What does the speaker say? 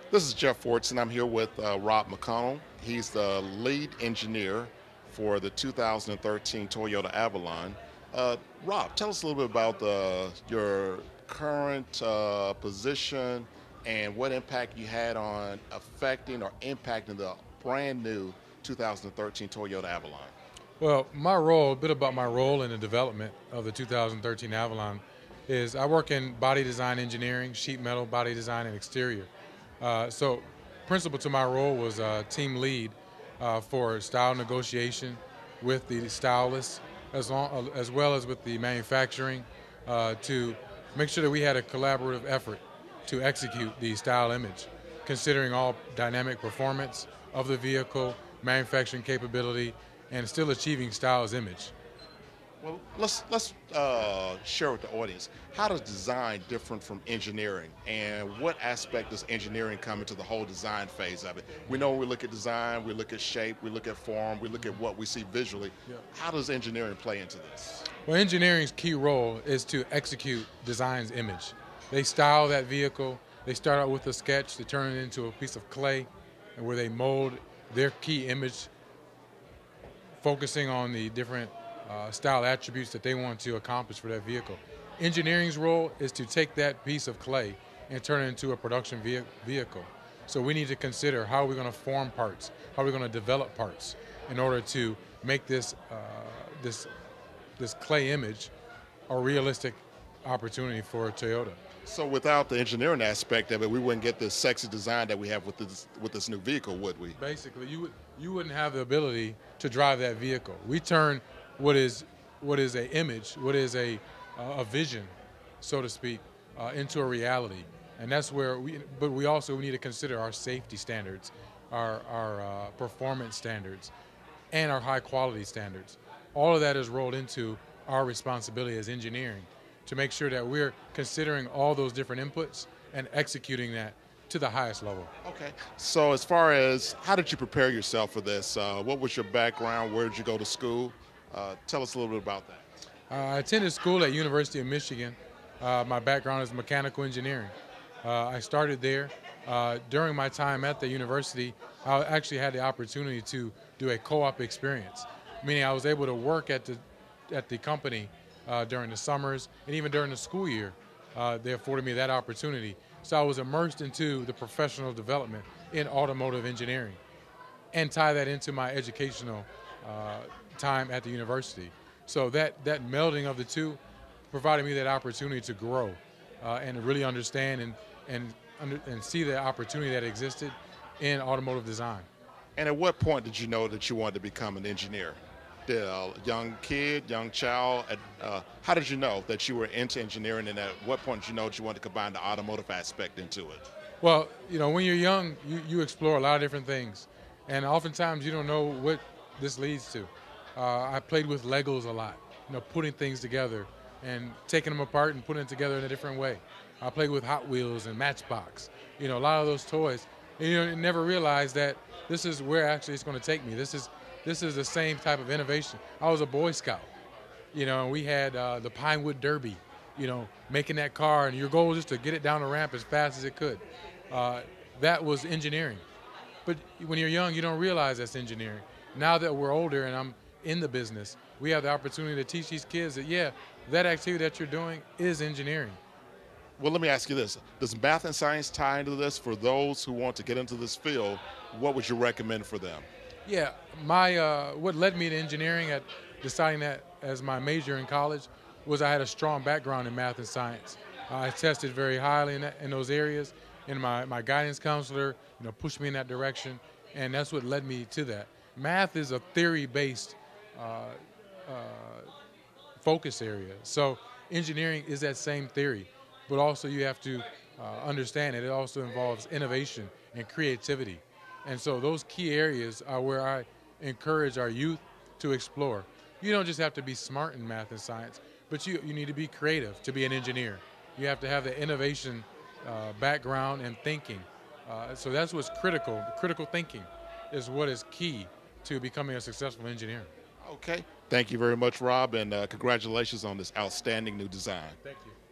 This is Jeff Fortson. I'm here with Rob McConnell. He's the lead engineer for the 2013 Toyota Avalon. Rob, tell us a little bit about your current position and what impact you had on affecting or impacting the brand new 2013 Toyota Avalon. Well, a bit about my role in the development of the 2013 Avalon is I work in body design engineering, sheet metal, body design, and exterior. So principal to my role was team lead for style negotiation with the stylists as well as with the manufacturing to make sure that we had a collaborative effort to execute the style image, considering all dynamic performance of the vehicle, manufacturing capability, and still achieving style's image. Well, let's share with the audience, how does design different from engineering, and what aspect does engineering come into the whole design phase of it? We know when we look at design, we look at shape, we look at form, we look at what we see visually. Yeah. How does engineering play into this? Well, engineering's key role is to execute design's image. They style that vehicle. They start out with a sketch, they turn it into a piece of clay, and where they mold their key image, focusing on the different style attributes that they want to accomplish for that vehicle. Engineering's role is to take that piece of clay and turn it into a production vehicle. So we need to consider how we're going to form parts, how we're going to develop parts in order to make this clay image a realistic opportunity for Toyota. So without the engineering aspect of it, we wouldn't get the sexy design that we have with this new vehicle, would we? Basically, you wouldn't have the ability to drive that vehicle. We turn what is a image, what is a vision, so to speak, into a reality, and that's where we also need to consider our safety standards, our performance standards, and our high quality standards. All of that is rolled into our responsibility as engineering to make sure that we're considering all those different inputs and executing that to the highest level. Okay. So as far as how did you prepare yourself for this? What was your background? Where did you go to school? Tell us a little bit about that. I attended school at University of Michigan. My background is mechanical engineering. I started there. During my time at the university, I actually had the opportunity to do a co-op experience, meaning I was able to work at the company during the summers and even during the school year. They afforded me that opportunity. So I was immersed into the professional development in automotive engineering and tie that into my educational time at the university. So that melding of the two provided me that opportunity to grow and really understand and see the opportunity that existed in automotive design. And at what point did you know that you wanted to become an engineer? Did a young kid, young child, how did you know that you were into engineering, and at what point did you know that you wanted to combine the automotive aspect into it? Well, when you're young, you explore a lot of different things, and oftentimes you don't know what this leads to. I played with Legos a lot, putting things together and taking them apart and putting it together in a different way. I played with Hot Wheels and Matchbox, a lot of those toys. And you never realize that this is where actually it's going to take me. This is the same type of innovation. I was a Boy Scout, and we had the Pinewood Derby, making that car, and your goal was just to get it down the ramp as fast as it could. That was engineering. But when you're young, you don't realize that's engineering. Now that we're older and I'm in the business, we have the opportunity to teach these kids that, yeah, that activity that you're doing is engineering. Well, let me ask you this. Does math and science tie into this? For those who want to get into this field, what would you recommend for them? Yeah, what led me to engineering at deciding that as my major in college was I had a strong background in math and science. I tested very highly in those areas, and my guidance counselor pushed me in that direction, and that's what led me to that. Math is a theory-based focus area, so engineering is that same theory, but also you have to understand it also involves innovation and creativity. And so those key areas are where I encourage our youth to explore. You don't just have to be smart in math and science, but you need to be creative to be an engineer. You have to have the innovation background and thinking. So that's what's critical. Critical thinking is what is key to becoming a successful engineer. Okay. Thank you very much, Rob, and congratulations on this outstanding new design. Thank you.